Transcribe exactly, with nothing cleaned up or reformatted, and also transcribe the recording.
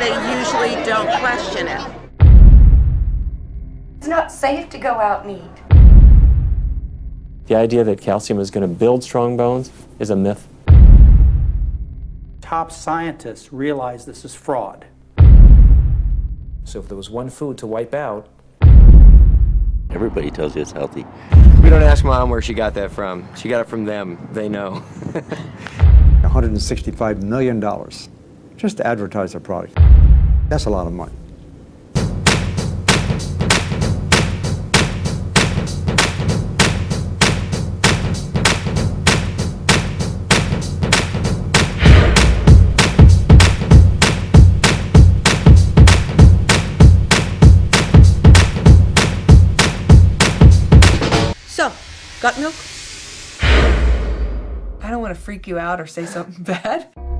they usually don't question it. It's not safe to go out and eat. The idea that calcium is going to build strong bones is a myth. Top scientists realize this is fraud. So if there was one food to wipe out, everybody tells you it's healthy. We don't ask Mom where she got that from. She got it from them. They know. one hundred sixty-five million dollars just to advertise their product. That's a lot of money. So, got milk? I don't want to freak you out or say something bad.